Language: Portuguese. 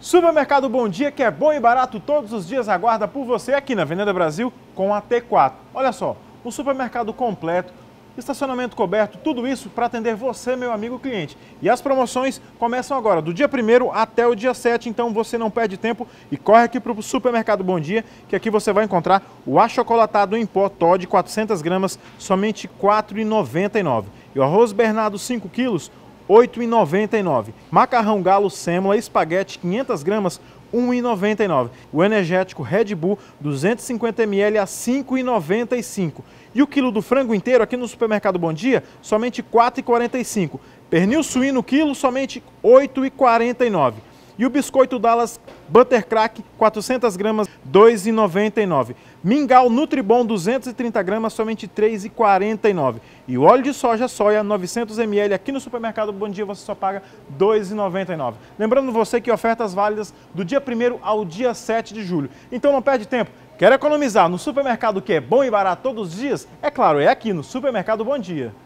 Supermercado Bom Dia, que é bom e barato todos os dias, aguarda por você aqui na Avenida Brasil com a T4. Olha só, um supermercado completo, estacionamento coberto, tudo isso para atender você, meu amigo cliente. E as promoções começam agora, do dia 1º até o dia 7, então você não perde tempo e corre aqui para o Supermercado Bom Dia, que aqui você vai encontrar o achocolatado em pó Toddy 400 gramas, somente R$ 4,99. E o arroz Bernardo 5 quilos, R$ 8,99. Macarrão Galo Sêmola Espaguete 500 gramas, R$ 1,99. O energético Red Bull 250 ml a R$ 5,95. E o quilo do frango inteiro aqui no Supermercado Bom Dia, somente R$ 4,45. Pernil suíno quilo, somente R$ 8,49. E o biscoito Dallas Buttercrack 400 gramas, R$ 2,99. Mingau Nutribon 230 gramas, somente R$ 3,49. E o óleo de soja 900 ml aqui no Supermercado Bom Dia você só paga R$ 2,99. Lembrando você que ofertas válidas do dia 1º ao dia 7 de julho. Então não perde tempo. Quer economizar no supermercado que é bom e barato todos os dias? É claro, é aqui no Supermercado Bom Dia.